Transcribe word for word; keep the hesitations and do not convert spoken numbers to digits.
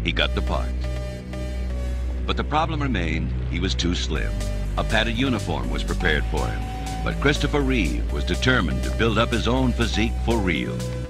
he got the part. But the problem remained, he was too slim. A padded uniform was prepared for him, but Christopher Reeve was determined to build up his own physique for real.